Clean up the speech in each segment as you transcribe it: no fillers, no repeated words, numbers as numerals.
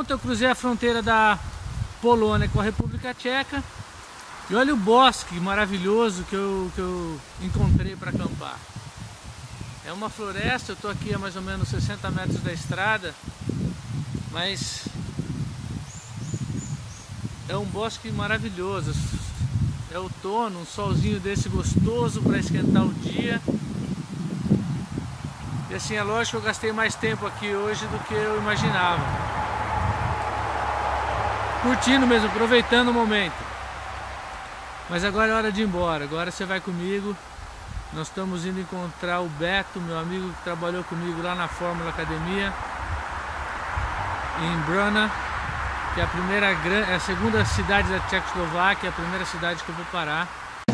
Pronto, eu cruzei a fronteira da Polônia com a República Tcheca. E olha o bosque maravilhoso que eu encontrei para acampar. É uma floresta, eu estou aqui a mais ou menos 60 metros da estrada, mas é um bosque maravilhoso. É outono, um solzinho desse gostoso para esquentar o dia. E assim, é lógico que eu gastei mais tempo aqui hoje do que eu imaginava. Curtindo mesmo, aproveitando o momento. Mas agora é hora de ir embora, agora você vai comigo. Nós estamos indo encontrar o Beto, meu amigo que trabalhou comigo lá na Fórmula Academia, em Brna, que é a segunda cidade da Tchecoslováquia, a primeira cidade que eu vou parar.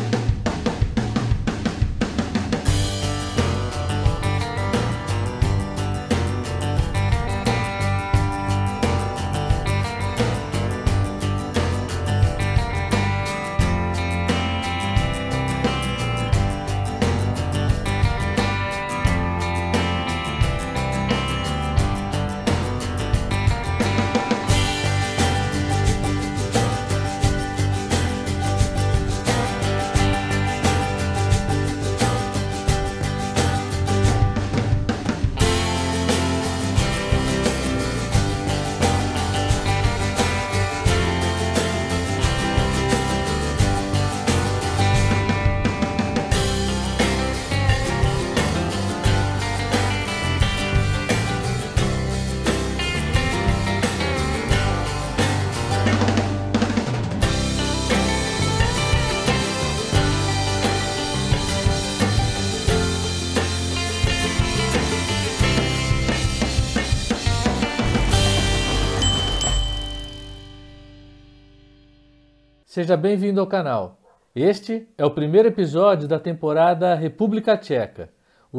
Seja bem-vindo ao canal. Este é o primeiro episódio da temporada República Tcheca, o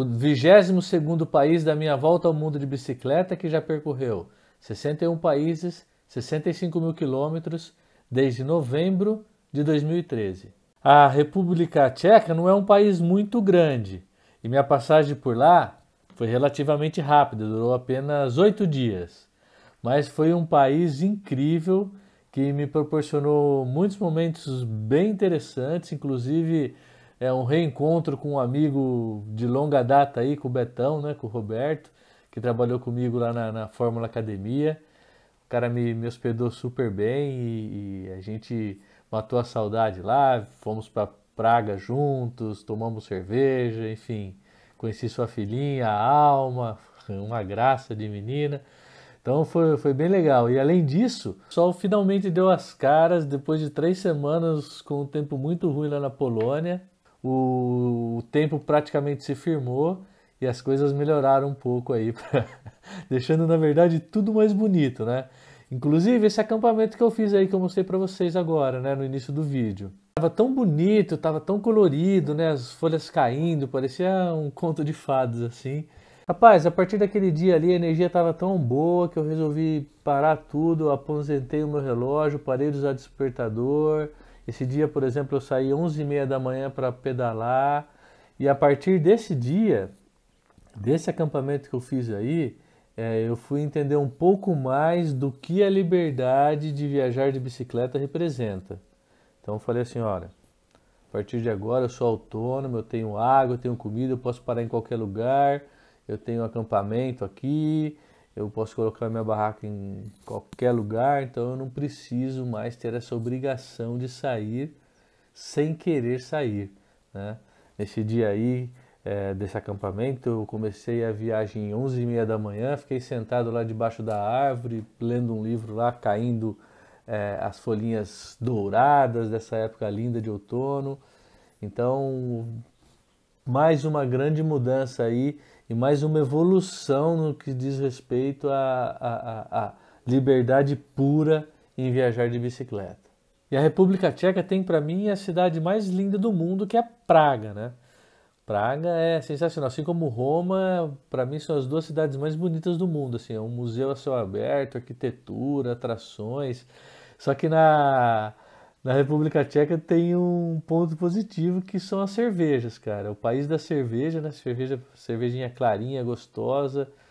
22º país da minha volta ao mundo de bicicleta, que já percorreu 61 países, 65 mil quilômetros, desde novembro de 2013. A República Tcheca não é um país muito grande e minha passagem por lá foi relativamente rápida, durou apenas 8 dias. Mas foi um país incrível que me proporcionou muitos momentos bem interessantes, inclusive um reencontro com um amigo de longa data aí, com o Betão, né, com o Roberto, que trabalhou comigo lá na Fórmula Academia. O cara me hospedou super bem e a gente matou a saudade lá, fomos para Praga juntos, tomamos cerveja, enfim, conheci sua filhinha, a Alma, uma graça de menina. Então foi bem legal. E além disso, o sol finalmente deu as caras depois de 3 semanas com um tempo muito ruim lá na Polônia. O tempo praticamente se firmou e as coisas melhoraram um pouco aí, deixando na verdade tudo mais bonito, né? Inclusive esse acampamento que eu fiz aí, que eu mostrei para vocês agora, né, no início do vídeo. Tava tão bonito, tava tão colorido, né, as folhas caindo, parecia um conto de fadas assim. Rapaz, a partir daquele dia ali a energia estava tão boa que eu resolvi parar tudo, aposentei o meu relógio, parei de usar despertador. Esse dia, por exemplo, eu saí 11h30 da manhã para pedalar. E a partir desse dia, desse acampamento que eu fiz aí, eu fui entender um pouco mais do que a liberdade de viajar de bicicleta representa. Então eu falei assim, olha, a partir de agora eu sou autônomo, eu tenho água, eu tenho comida, eu posso parar em qualquer lugar. Eu tenho acampamento aqui, eu posso colocar minha barraca em qualquer lugar, então eu não preciso mais ter essa obrigação de sair sem querer sair, né? Nesse dia aí, desse acampamento, eu comecei a viagem 11h30 da manhã, fiquei sentado lá debaixo da árvore, lendo um livro lá, caindo as folhinhas douradas dessa época linda de outono. Então, mais uma grande mudança aí, e mais uma evolução no que diz respeito à liberdade pura em viajar de bicicleta. E a República Tcheca tem para mim a cidade mais linda do mundo, que é Praga, né? Praga é sensacional, assim como Roma, para mim são as 2 cidades mais bonitas do mundo, assim, é um museu a céu aberto, arquitetura, atrações. Só que na República Tcheca tem um ponto positivo, que são as cervejas, cara. O país da cerveja, né? Cervejinha clarinha, gostosa.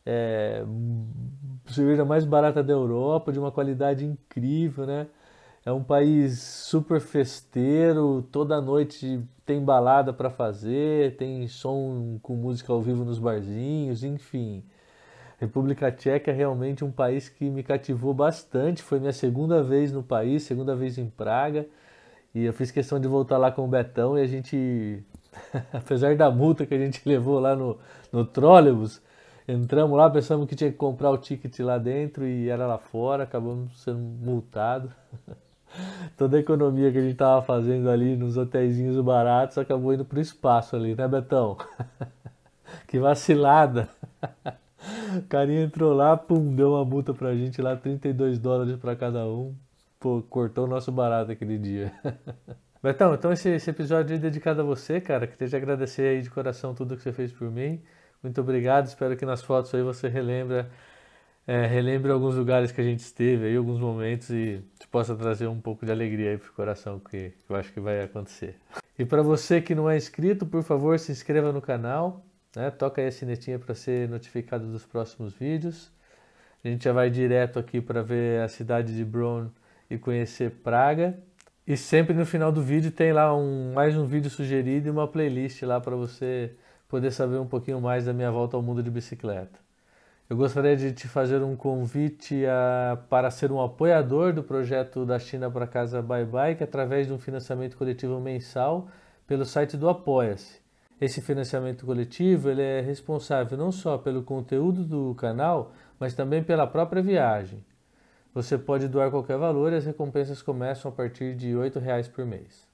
cerveja mais barata da Europa, de uma qualidade incrível, né? É um país super festeiro, toda noite tem balada para fazer, tem som com música ao vivo nos barzinhos, enfim. República Tcheca é realmente um país que me cativou bastante. Foi minha segunda vez no país, segunda vez em Praga. E eu fiz questão de voltar lá com o Betão e a gente, apesar da multa que a gente levou lá no trólebus, entramos lá, pensamos que tinha que comprar o ticket lá dentro e era lá fora, acabamos sendo multados. Toda a economia que a gente tava fazendo ali nos hotelzinhos baratos acabou indo pro espaço ali, né, Betão? Que vacilada! O carinha entrou lá, pum, deu uma multa pra gente lá, $32 pra cada um. Pô, cortou o nosso barato aquele dia. Betão, então esse episódio é dedicado a você, cara. Queria te agradecer aí de coração tudo que você fez por mim. Muito obrigado, espero que nas fotos aí você relembre alguns lugares que a gente esteve aí, alguns momentos e te possa trazer um pouco de alegria aí pro coração, que eu acho que vai acontecer. E para você que não é inscrito, por favor, se inscreva no canal, né? Toca aí a sinetinha para ser notificado dos próximos vídeos. A gente já vai direto aqui para ver a cidade de Brno e conhecer Praga. E sempre no final do vídeo tem lá mais um vídeo sugerido e uma playlist lá para você poder saber um pouquinho mais da minha volta ao mundo de bicicleta. Eu gostaria de te fazer um convite para ser um apoiador do projeto da China para Casa Bye Bike através de um financiamento coletivo mensal pelo site do Apoia-se. Esse financiamento coletivo ele é responsável não só pelo conteúdo do canal, mas também pela própria viagem. Você pode doar qualquer valor e as recompensas começam a partir de R$ 8 por mês.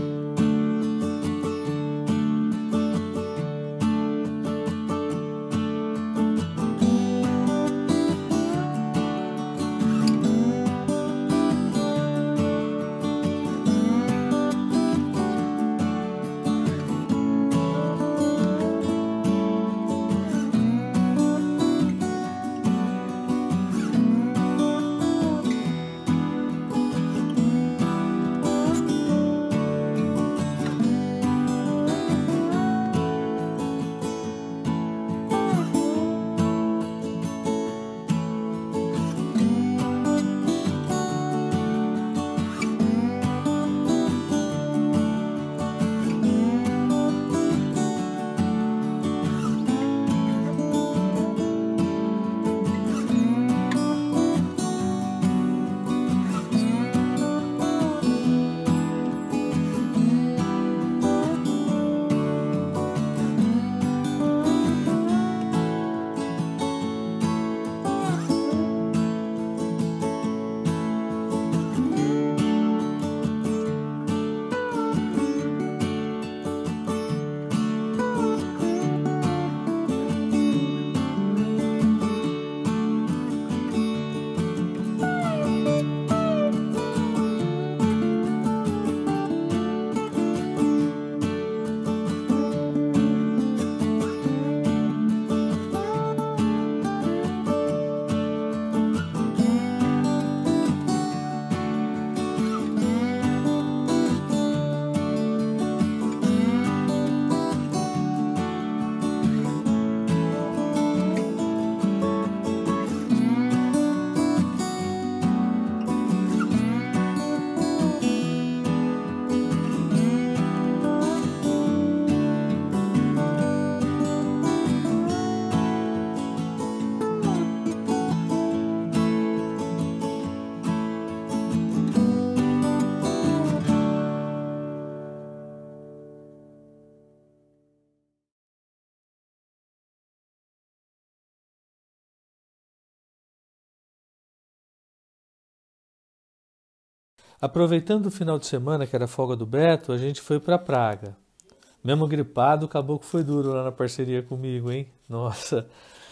Aproveitando o final de semana, que era a folga do Beto, a gente foi para Praga. Mesmo gripado, o caboclo foi duro lá na parceria comigo, hein? Nossa,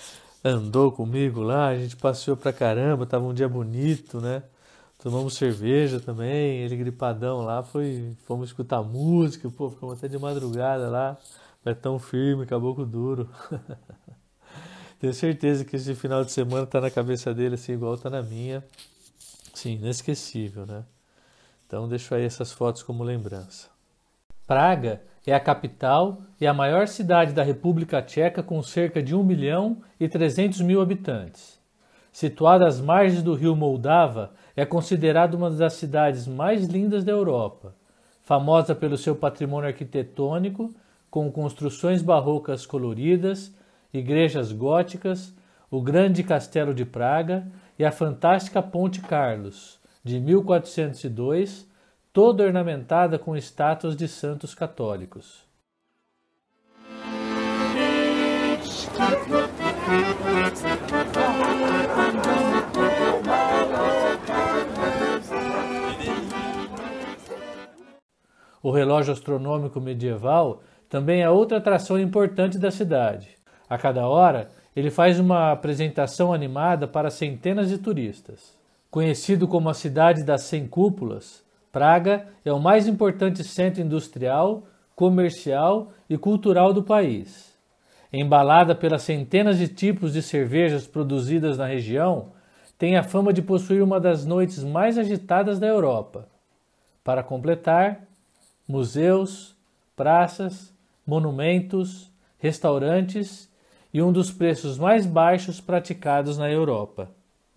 andou comigo lá, a gente passeou pra caramba, tava um dia bonito, né? Tomamos cerveja também, ele gripadão lá, fomos escutar música, pô, ficamos até de madrugada lá, Betão firme, caboclo duro. Tenho certeza que esse final de semana tá na cabeça dele assim, igual tá na minha. Sim, inesquecível, né? Então deixo aí essas fotos como lembrança. Praga é a capital e a maior cidade da República Tcheca com cerca de 1.300.000 habitantes. Situada às margens do rio Moldava, é considerada uma das cidades mais lindas da Europa, famosa pelo seu patrimônio arquitetônico, com construções barrocas coloridas, igrejas góticas, o grande castelo de Praga e a fantástica Ponte Carlos, de 1402, toda ornamentada com estátuas de santos católicos. O relógio astronômico medieval também é outra atração importante da cidade. A cada hora, ele faz uma apresentação animada para centenas de turistas. Conhecido como a cidade das 100 cúpulas, Praga é o mais importante centro industrial, comercial e cultural do país. Embalada pelas centenas de tipos de cervejas produzidas na região, tem a fama de possuir uma das noites mais agitadas da Europa. Para completar, museus, praças, monumentos, restaurantes e um dos preços mais baixos praticados na Europa.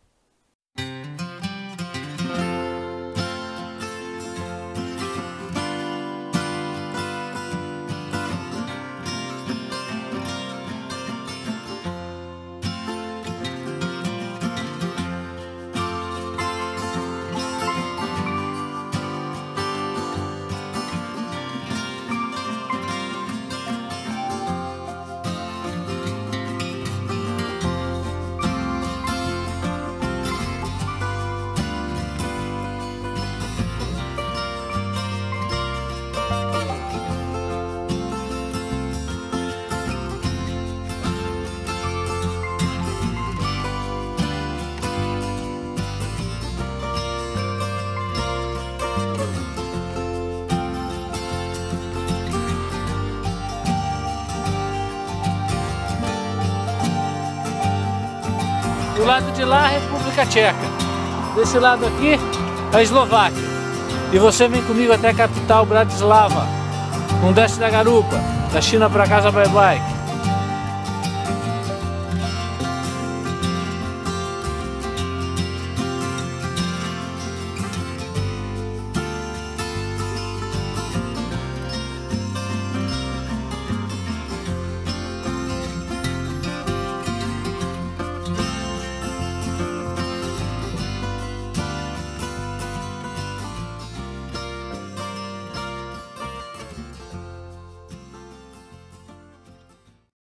Do lado de lá, a República Tcheca. Desse lado aqui, a Eslováquia. E você vem comigo até a capital, Bratislava. Não desce da garupa. Da China para casa, bye bye.